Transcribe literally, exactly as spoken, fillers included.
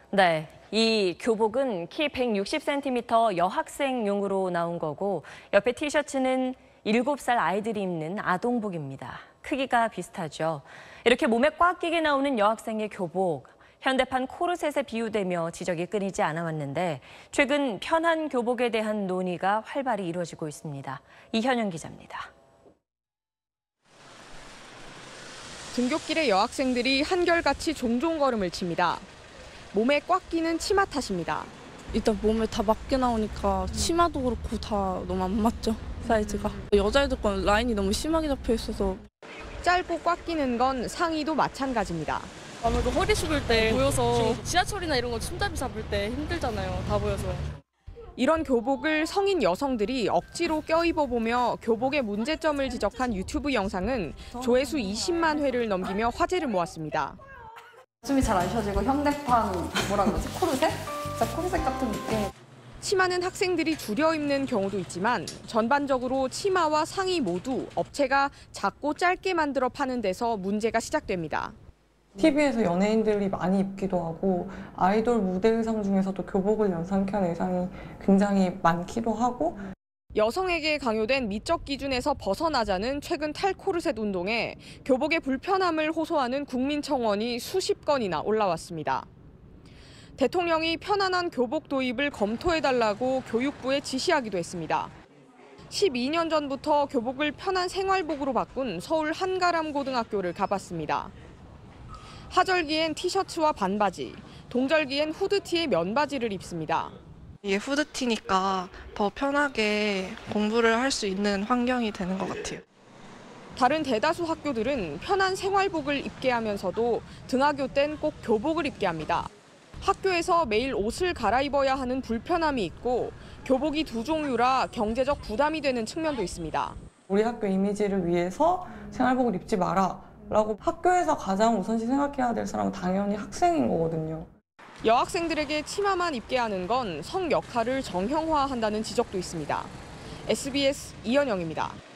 네, 이 교복은 키 백육십 센티미터 여학생용으로 나온 거고 옆에 티셔츠는 일곱 살 아이들이 입는 아동복입니다. 크기가 비슷하죠. 이렇게 몸에 꽉 끼게 나오는 여학생의 교복. 현대판 코르셋에 비유되며 지적이 끊이지 않아 왔는데 최근 편한 교복에 대한 논의가 활발히 이루어지고 있습니다. 이현영 기자입니다. 등굣길에 여학생들이 한결같이 종종 걸음을 칩니다. 몸에 꽉 끼는 치마 탓입니다. 일단 몸에 다 맞게 나오니까 치마도 그렇고 다 너무 안 맞죠, 사이즈가. 여자애들 건 라인이 너무 심하게 잡혀 있어서. 짧고 꽉 끼는 건 상의도 마찬가지입니다. 아무래도 허리 숙일 때 보여서 지하철이나 이런 거 손잡이 잡을 때 힘들잖아요, 다 보여서. 이런 교복을 성인 여성들이 억지로 껴입어보며 교복의 문제점을 지적한 유튜브 영상은 조회수 이십만 회를 넘기며 화제를 모았습니다. 춤이 잘 안 펴지고 현대판 뭐라 그러지? 코르셋? 진짜 코르셋 같은 느낌. 치마는 학생들이 줄여 입는 경우도 있지만 전반적으로 치마와 상의 모두 업체가 작고 짧게 만들어 파는 데서 문제가 시작됩니다. 티비에서 연예인들이 많이 입기도 하고 아이돌 무대 의상 중에서도 교복을 연상케 하는 의상이 굉장히 많기도 하고 여성에게 강요된 미적 기준에서 벗어나자는 최근 탈코르셋 운동에 교복의 불편함을 호소하는 국민청원이 수십 건이나 올라왔습니다. 대통령이 편안한 교복 도입을 검토해달라고 교육부에 지시하기도 했습니다. 십이 년 전부터 교복을 편한 생활복으로 바꾼 서울 한가람고등학교를 가봤습니다. 하절기엔 티셔츠와 반바지, 동절기엔 후드티에 면바지를 입습니다. 이게 후드티니까 더 편하게 공부를 할 수 있는 환경이 되는 것 같아요. 다른 대다수 학교들은 편한 생활복을 입게 하면서도 등하교 땐 꼭 교복을 입게 합니다. 학교에서 매일 옷을 갈아입어야 하는 불편함이 있고 교복이 두 종류라 경제적 부담이 되는 측면도 있습니다. 우리 학교 이미지를 위해서 생활복을 입지 마라 라고 학교에서 가장 우선시 생각해야 될 사람은 당연히 학생인 거거든요. 여학생들에게 치마만 입게 하는 건 성 역할을 정형화한다는 지적도 있습니다. 에스비에스 이현영입니다.